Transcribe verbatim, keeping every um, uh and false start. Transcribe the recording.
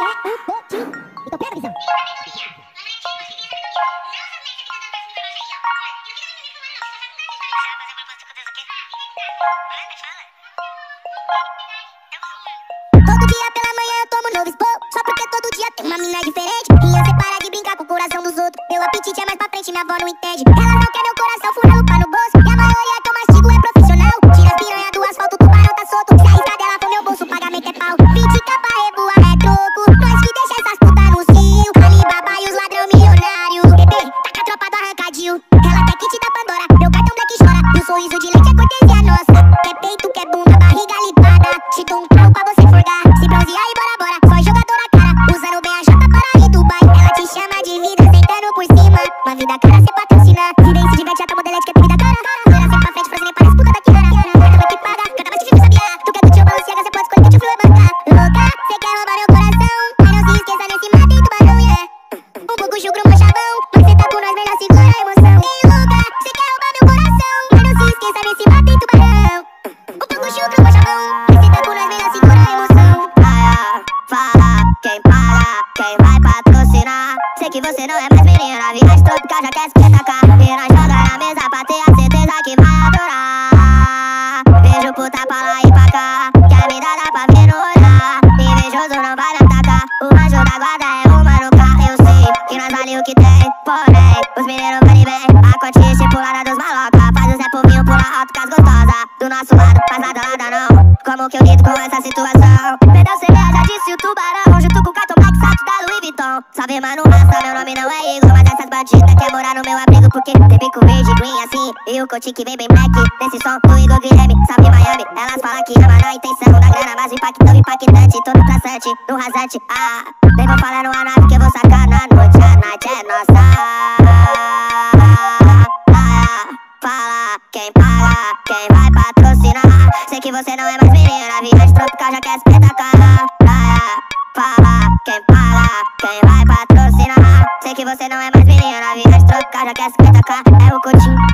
Coutinho. Então pega a visão. Todo dia pela manhã eu tomo novo expor, só porque todo dia tem uma mina diferente. Criança para de brincar com o coração dos outros. Meu apetite é mais pra frente, minha avó não entende. Ela não quer meu coração, fura lupa no bolso. E a maioria que eu mastigo é profissional. Tira as piranha do asfalto, o tubarão tá solto. Se a risca dela for meu bolso, o pagamento é pau. vinte k pra reboar é troco. Nós que deixa essas putas no cio. Alibaba e os ladrão milionário. Bebê, taca a tropa do arrancadinho. Ela quer kit da Pandora, meu cartão black chora. E o sorriso de leite é cortesia nossa. Quer peito, quer bunda, barriga limpada. Te dou um carro pra você forgar. Se bronzear e bora bora, só jogadora cara. Usando bem a jota para ir Dubai. Ela te chama de vida, sentando por cima. Uma vida cara cê patrocina. Se vem, se diverte, já tá modelete que é vida cara. Loira sempre pra frente, fazendo parece puta daqui. Cartão vai que paga, canta mais difícil, sabia? Tu quer do tio Balenciaga, cê pode escolher que tio Fio é banca. Louca, cê quer roubar meu coração. Mas não se esqueça, nesse mar tem tubarão, yeah. Um pouco chucro, meu chavão. Mas cê tá com nós, melhor segura a emoção. Ei, louca, cê quer roubar meu coração. Mas não se esqueça, nesse mar tem tubarão. Um pouco chucro, meu chavão. Mas cê tá com nós, melhor segura a emoção. Fala, quem paga, quem vai patrocinar. Sei que você não é mais menina, viagem tropical já quer se destacar. E nós joga na mesa pra ter a certeza que vai adorar. Beijo puta pra lá e pra cá, quer me dar dá pra ver no olhar. Invejoso não vai me atacar, o anjo da guarda é uma no carro. Eu sei que nós vale o que tem, porém os meninos querem bem. A cotiche pulada dos maloca, faz o Zé Povinho pular alto com as gostosas. Do nosso lado, faz nada nada não. Como que eu lido com essa situação? Perdeu C B, já disse o tubarão. Junto com o cartão black, salto da Louis Vuitton. Salve mano, raça, meu nome não é Igor. Mas essas bandidas quer morar no meu abrigo. Porque tem bico verde, green assim. E o coach que vem bem black. Desse som do Igor Guilherme, salve Miami. Elas falam que ama na intenção da grana, mas o impacto é impactante. Todo traçante, no rasante, ah. Nem vou falar numa nave que eu vou sacar na noite. A night é nossa. Fala, quem paga, quem vai patrocinar. Sei que você não é mais menina, viagem tropical já quer se destacar. Fala, quem paga, quem vai patrocinar. Sei que você não é mais menina, viagem tropical já quer se destacar. É o Coutinho.